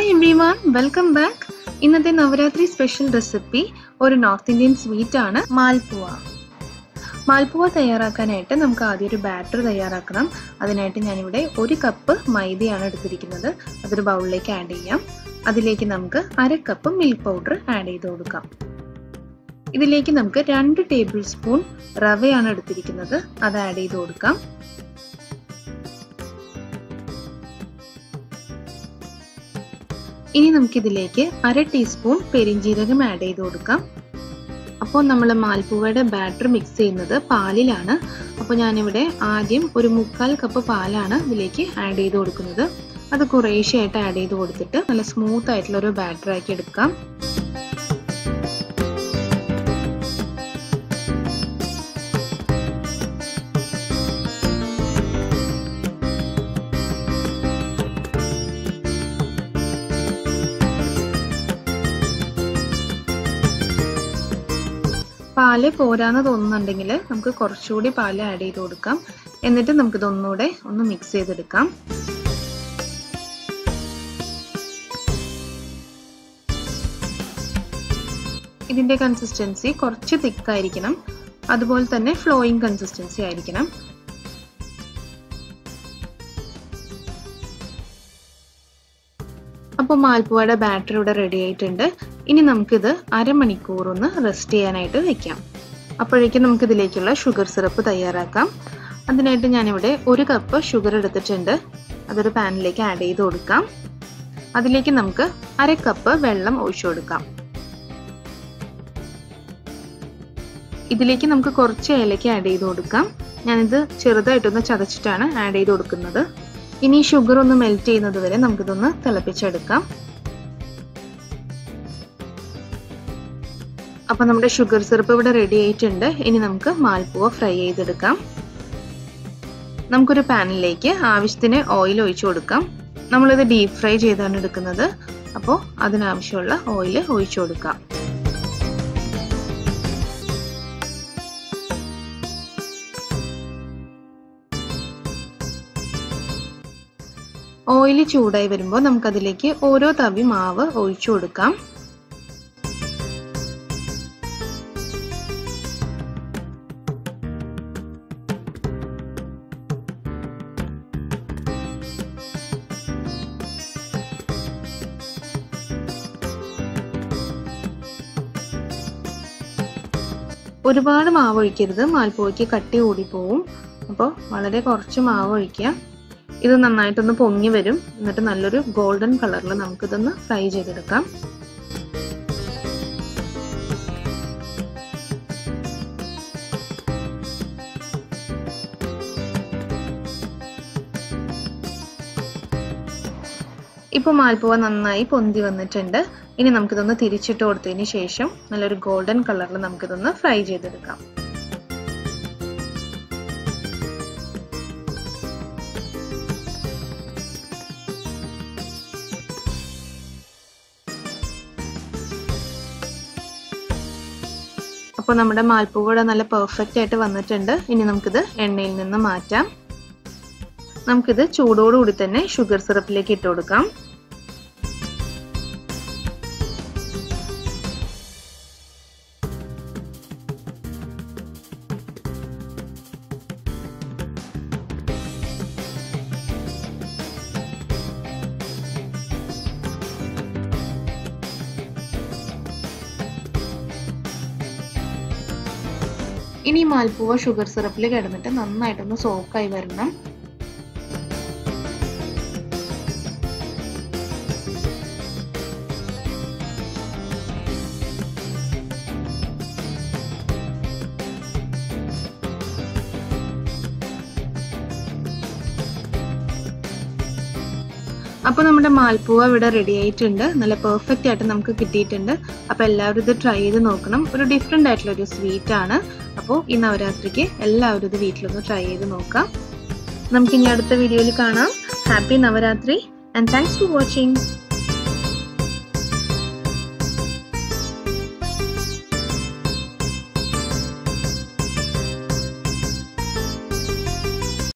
Hi everyone, welcome back. ഇന്നത്തെ Navratri special recipe ഒരു north Indian sweet ആണ് മാൽപുവ. മാൽപുവ തയ്യാറാക്കാനായിട്ട് നമുക്ക് ആദ്യം ഒരു ബാറ്റർ തയ്യാറാക്കണം. അതിനായിട്ട് ഞാനിവിടെ 1 കപ്പ് മൈദയാണ് എടുത്തിരിക്കുന്നത്. അതൊരു ബൗളിലേക്ക് ആഡ് ചെയ്യാം. അതിലേക്ക് നമുക്ക് 1/2 കപ്പ് മിൽക്ക് പൗഡർ ആഡ് ചെയ്ത് കൊടുക്കാം. ഇതിലേക്ക് നമുക്ക് 2 ടേബിൾ സ്പൂൺ റവയാണ് എടുത്തിരിക്കുന്നത്. അത് ആഡ് ചെയ്ത് കൊടുക്കാം. ഇനി നമുക്ക് ഇതിലേക്ക് 1/2 ടീസ്പൂൺ പെരിഞ്ജീരകം ആഡ് ചെയ്ത് കൊടുക്കാം. അപ്പോൾ നമ്മൾ മാൽപുവയുടെ ബാറ്റർ മിക്സ് ചെയ്യുന്നത് പാലിലാണ്. അപ്പോൾ ഞാനിവിടെ ആദ്യം ഒരു 3/4 കപ്പ് പാലാണ് ഇതിലേക്ക് ആഡ് ചെയ്ത് കൊടുക്കുന്നത്. അത് കുറേശ്ശെയായിട്ട് ആഡ് ചെയ്ത് കൊടുത്തിട്ട് നല്ല സ്മൂത്ത് ആയിട്ടുള്ള ഒരു ബാറ്റർ ആക്കി എടുക്കാം. പാല് പോരാന്ന് തോന്നുന്നുണ്ടെങ്കിൽ നമുക്ക് കുറച്ചുകൂടി പാല് ആഡ് ചെയ്ത് കൊടുക്കാം. എന്നിട്ട് നമുക്കിത് ഒന്നുകൂടെ ഒന്ന് മിക്സ് ചെയ്തെടുക്കാം. ഇതിന്റെ കൺസിസ്റ്റൻസി കുറച്ച് തിക്കായിരിക്കണം. അതുപോലെ തന്നെ ഫ്ലോയിങ് കൺസിസ്റ്റൻസി ആയിരിക്കണം. അപ്പോൾ മാൽപുവയുടെ ബാറ്റർ ഇവിടെ റെഡി ആയിട്ടുണ്ട്. ഇനി നമുക്കിത് അരമണിക്കൂർ ഒന്ന് റെസ്റ്റ് ചെയ്യാനായിട്ട് വെക്കാം. അപ്പോഴേക്കും നമുക്കിതിലേക്കുള്ള ഷുഗർ സിറപ്പ് തയ്യാറാക്കാം. അതിനായിട്ട് ഞാനിവിടെ 1 കപ്പ് ഷുഗർ എടുത്തിട്ടുണ്ട്. അതൊരു പാനിലേക്ക് ആഡ് ചെയ്ത് കൊടുക്കാം. അതിലേക്ക് നമുക്ക് 1/2 കപ്പ് വെള്ളം ഒഴിച്ചു കൊടുക്കാം. ഇതിലേക്ക് നമുക്ക് കുറച്ച് ഏലക്ക ആഡ് ചെയ്ത് കൊടുക്കാം. ഞാനിത് ചെറുതായിട്ടൊന്ന് ചതച്ചിട്ടാണ് ആഡ് ചെയ്ത് കൊടുക്കുന്നത്. ഇനി ഷുഗർ ഒന്ന് മെൽറ്റ് ചെയ്യുന്നത് വരെ നമുക്കിതൊന്ന് തിളപ്പിച്ചെടുക്കാം. അപ്പോൾ നമ്മുടെ ഷുഗർ സിറപ്പ് ഇവിടെ റെഡി ആയിട്ടുണ്ട്. ഇനി നമുക്ക് മാൽപുവ ഫ്രൈ ചെയ്തെടുക്കാം. നമുക്കൊരു പാനിലേക്ക് ആവശ്യത്തിന് ഓയിൽ ഒഴിച്ചു കൊടുക്കാം. നമ്മളിത് ഡീപ്പ് ഫ്രൈ ചെയ്താണ് എടുക്കുന്നത്. അപ്പോൾ അതിനാവശ്യമുള്ള ഓയിൽ ഒഴിച്ചു കൊടുക്കാം. ഓയിൽ ചൂടായി വരുമ്പോൾ നമുക്കതിലേക്ക് ഓരോ തവി മാവ് ഒഴിച്ചു കൊടുക്കാം. ഒരുപാട് മാവ് ഒഴിക്കരുത്, മാൽപുവയ്ക്ക് കട്ടി കൂടിപ്പോവും. അപ്പോൾ വളരെ കുറച്ച് മാവ് ഒഴിക്കുക. ഇത് നന്നായിട്ടൊന്ന് പൊങ്ങി വരും. എന്നിട്ട് നല്ലൊരു ഗോൾഡൻ കളറിൽ നമുക്കിതൊന്ന് ഫ്രൈ ചെയ്തെടുക്കാം. ഇപ്പോൾ മാൽപുവ നന്നായി പൊന്തി വന്നിട്ടുണ്ട്. ഇനി നമുക്കിതൊന്ന് തിരിച്ചിട്ട് കൊടുത്തതിന് ശേഷം നല്ലൊരു ഗോൾഡൻ കളറിൽ നമുക്കിതൊന്ന് ഫ്രൈ ചെയ്തെടുക്കാം. അപ്പോൾ നമ്മുടെ മാൽപുവ നല്ല പെർഫെക്റ്റ് ആയിട്ട് വന്നിട്ടുണ്ട്. ഇനി നമുക്കിത് എണ്ണയിൽ നിന്ന് മാറ്റാം. നമുക്കിത് ചൂടോടുകൂടി തന്നെ ഷുഗർ സിറപ്പിലേക്ക് ഇട്ട് കൊടുക്കാം. ഇനി മാൽപുവ ഷുഗർ സിറപ്പിൽ കിടന്നിട്ട് നന്നായിട്ടൊന്ന് സോക്കായി വരണം. അപ്പോൾ നമ്മുടെ മാൽപുവ ഇവിടെ റെഡി ആയിട്ടുണ്ട്. നല്ല പെർഫെക്റ്റ് ആയിട്ട് നമുക്ക് കിട്ടിയിട്ടുണ്ട്. അപ്പോൾ എല്ലാവരും ഇത് ട്രൈ ചെയ്ത് നോക്കണം. ഒരു ഡിഫറെൻ്റ് ആയിട്ടുള്ള ഒരു സ്വീറ്റ് ആണ്. അപ്പോൾ ഈ നവരാത്രിക്ക് എല്ലാവരും ഇത് വീട്ടിലൊന്ന് ട്രൈ ചെയ്ത് നോക്കാം. നമുക്കിനി അടുത്ത വീഡിയോയിൽ കാണാം. Happy Navratri and thanks for watching.